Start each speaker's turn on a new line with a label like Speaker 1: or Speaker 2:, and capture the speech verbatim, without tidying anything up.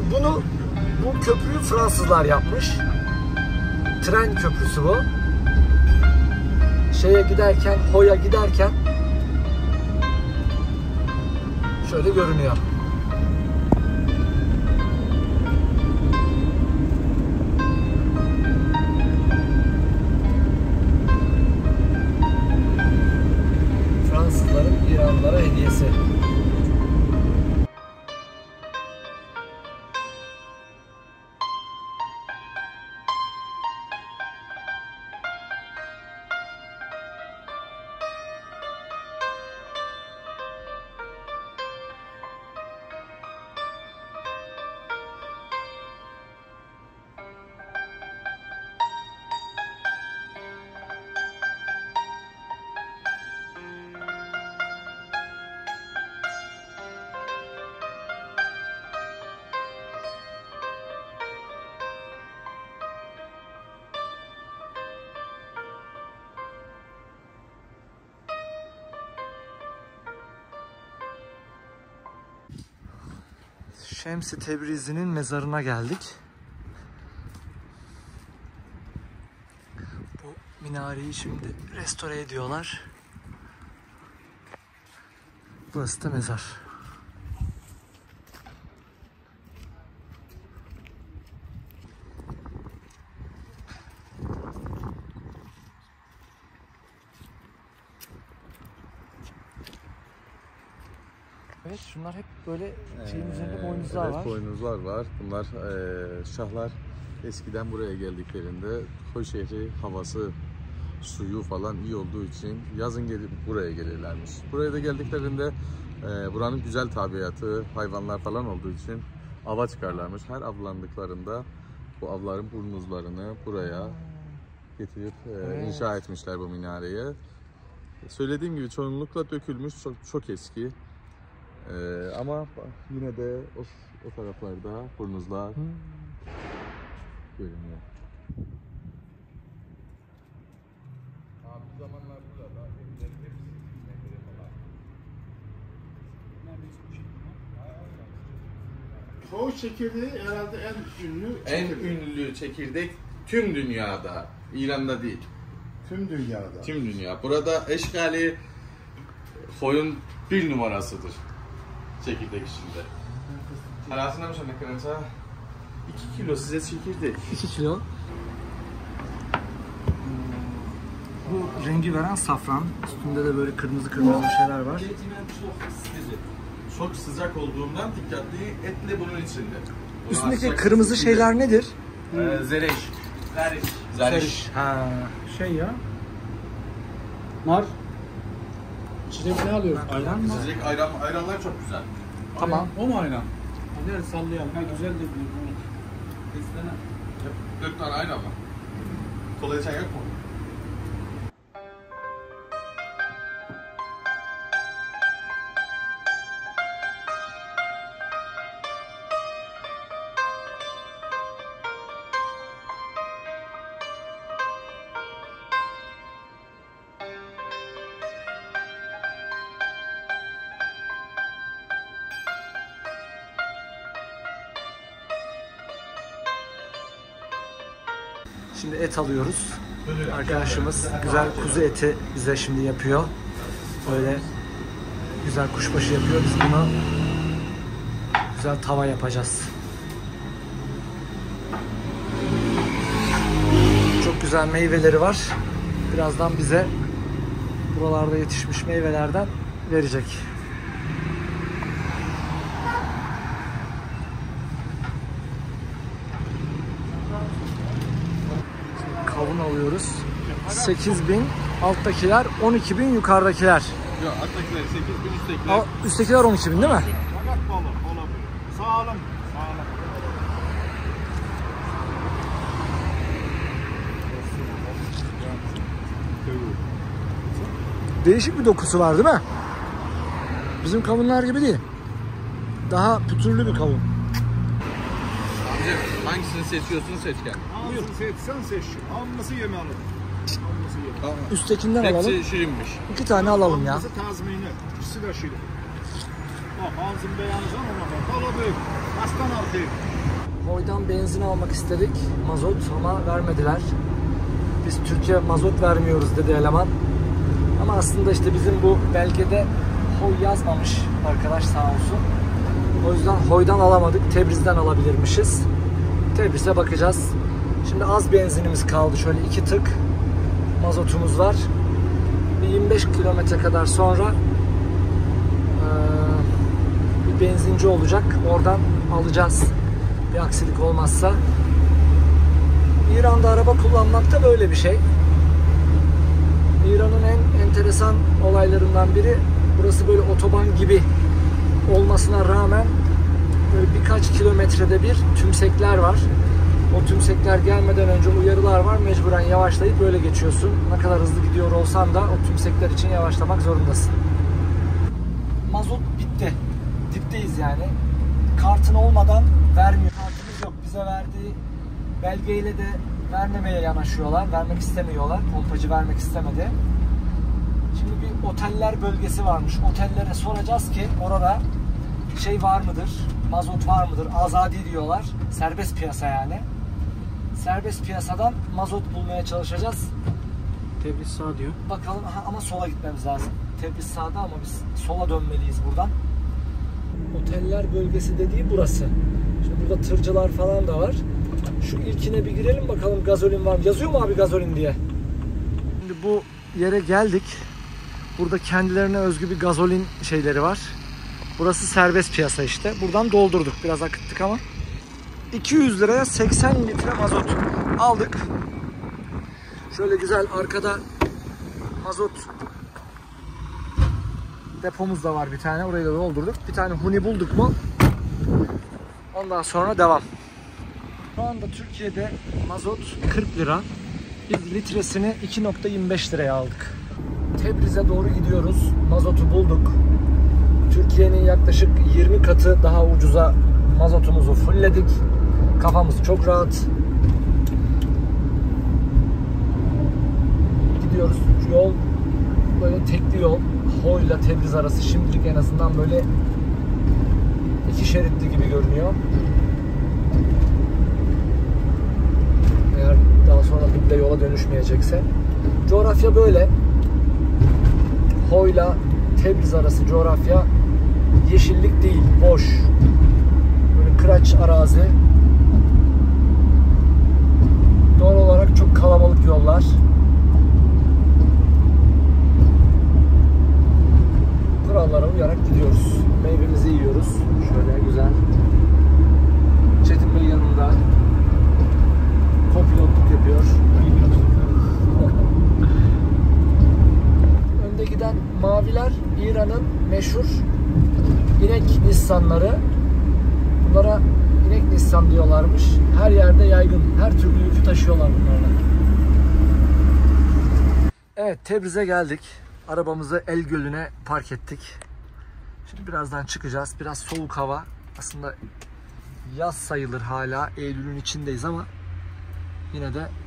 Speaker 1: Şimdi bunu, bu köprüyü Fransızlar yapmış. Tren köprüsü bu. Şeye giderken, Hoya giderken şöyle görünüyor. Fransızların İranlılara hediyesi. Şems-i Tebrizi'nin mezarına geldik. Bu minareyi şimdi restore ediyorlar. Burası da mezar. Evet, şunlar hep böyle şeyin üzerinde boynuzlar
Speaker 2: evet,
Speaker 1: var.
Speaker 2: boynuzlar var. Bunlar e, şahlar eskiden buraya geldiklerinde Hoy şehri havası, suyu falan iyi olduğu için yazın gelip buraya gelirlermiş. Buraya da geldiklerinde e, buranın güzel tabiatı, hayvanlar falan olduğu için ava çıkarlarmış. Her avlandıklarında bu avların burnuzlarını buraya getirip e, evet. inşa etmişler bu minareyi. Söylediğim gibi çoğunlukla dökülmüş, çok, çok eski. Ee, ama yine de o, o taraflarda burnuzlar hmm. görünüyor. Abi bu zamanlar burada evlerin hepsi falan.
Speaker 3: Çoğu çekirdeği herhalde en ünlü
Speaker 2: çekirdek. En ünlü çekirdek tüm dünyada, İran'da değil.
Speaker 3: Tüm dünyada.
Speaker 2: Tüm dünya. Burada eşkali Hoy'un bir numarasıdır. Çekirdek içinde. Arasında mı ne kadar? iki kilo size çekirdek.
Speaker 1: iki kilo. Bu rengi veren safran. Üstünde de böyle kırmızı kırmızı şeyler var.
Speaker 2: Çok sıcak olduğundan dikkatli etle bunun içinde. Bunu
Speaker 1: üstündeki kırmızı şeyler nedir?
Speaker 2: Ee, zereş. Zeriş.
Speaker 1: Zeriş. Ha, şey ya.
Speaker 4: Nar. İçecek ne alıyoruz?
Speaker 1: Ayran mı?
Speaker 2: İçecek ayran, ayranlar çok güzel.
Speaker 1: Tamam.
Speaker 4: O mu ayran? Hadi sallayalım. Ha güzel de bunu. Beslene.
Speaker 2: Dört tane ayran var. Kolay çay yok mu?
Speaker 1: Şimdi et alıyoruz. Arkadaşımız güzel kuzu eti bize şimdi yapıyor. Böyle güzel kuşbaşı yapıyor. Biz bunu güzel tava yapacağız. Çok güzel meyveleri var. Birazdan bize buralarda yetişmiş meyvelerden verecek. Kavun alıyoruz. sekiz bin alttakiler, on iki bin yukarıdakiler.
Speaker 2: Yok, alttakiler sekiz bin, üsttekiler.
Speaker 1: Aa, üsttekiler on iki bin değil mi?
Speaker 3: Fakat balı olabilir. Sağlam. Sağlam.
Speaker 1: Değişik bir dokusu var değil mi? Bizim kavunlar gibi değil. Daha pütürlü bir kavun.
Speaker 2: Amca hangisini seçiyorsun seç gel.
Speaker 3: Hangisini seçsen seç. Alması yeme alın. Alması yeme.
Speaker 1: Üsttekinden alalım.
Speaker 2: Hepsi şirinmiş.
Speaker 1: İki tane alalım ya.
Speaker 3: Alması tazmini. İkisi de şirin. Bak ağzın beyanıcan ona bak. Balı büyük. Aslan altı.
Speaker 1: Hoy'dan benzin almak istedik, mazot, ama vermediler. Biz Türkiye mazot vermiyoruz dedi eleman. Ama aslında işte bizim bu belgede Hoy yazmamış arkadaş, sağ olsun. O yüzden Hoy'dan alamadık, Tebriz'den alabilirmişiz. Tebriz'e bakacağız. Şimdi az benzinimiz kaldı, şöyle iki tık mazotumuz var. Bir yirmi beş kilometre kadar sonra ee, bir benzinci olacak, oradan alacağız bir aksilik olmazsa. İran'da araba kullanmak da böyle bir şey. İran'ın en enteresan olaylarından biri, burası böyle otoban gibi olmasına rağmen böyle birkaç kilometrede bir tümsekler var. O tümsekler gelmeden önce uyarılar var. Mecburen yavaşlayıp böyle geçiyorsun. Ne kadar hızlı gidiyor olsan da o tümsekler için yavaşlamak zorundasın. Mazot bitti. Dipteyiz yani. Kartın olmadan vermiyor. Kartımız yok. Bize verdiği belgeyle de vermemeye yanaşıyorlar. Vermek istemiyorlar. Pompacı vermek istemedi. Şimdi bir oteller bölgesi varmış. Otellere soracağız ki orada şey var mıdır? Mazot var mıdır? Azadi diyorlar. Serbest piyasa yani. Serbest piyasadan mazot bulmaya çalışacağız.
Speaker 4: Tebriz sağ diyor.
Speaker 1: Bakalım, aha, ama sola gitmemiz lazım. Tebriz sağda ama biz sola dönmeliyiz buradan. Oteller bölgesi dediği burası. Şimdi burada tırcılar falan da var. Şu ilkine bir girelim bakalım, gazolin var mı? Yazıyor mu abi gazolin diye? Şimdi bu yere geldik. Burada kendilerine özgü bir gazolin şeyleri var. Burası serbest piyasa işte. Buradan doldurduk. Biraz akıttık ama. iki yüz liraya seksen litre mazot aldık. Şöyle güzel arkada mazot depomuz da var bir tane. Orayı da doldurduk. Bir tane huni bulduk mu ondan sonra devam. Şu anda Türkiye'de mazot kırk lira. Biz litresini iki nokta yirmi beş liraya aldık. Tebriz'e doğru gidiyoruz. Mazotu bulduk. Türkiye'nin yaklaşık yirmi katı daha ucuza mazotumuzu fullledik. Kafamız çok rahat. Gidiyoruz. Yol böyle tekli yol. Hoy ile Tebriz arası şimdilik en azından böyle iki şeritli gibi görünüyor. Eğer daha sonra duble yola dönüşmeyecekse. Coğrafya böyle. Hoy ile Tebriz arası coğrafya yeşillik değil, boş. Böyle kıraç arazi. Doğal olarak çok kalabalık yollar. Kurallara uyarak gidiyoruz. Meyvemizi yiyoruz. Şöyle güzel. Çetin Bey yanında kopilotluk yapıyor. Önde giden maviler İran'ın meşhur inek Nissan'ları. Bunlara inek Nissan diyorlarmış. Her yerde yaygın. Her türlü yükü taşıyorlar bunlarla. Evet, Tebriz'e geldik. Arabamızı El Gölü'ne park ettik. Şimdi birazdan çıkacağız. Biraz soğuk hava. Aslında yaz sayılır hala. Eylül'ün içindeyiz ama yine de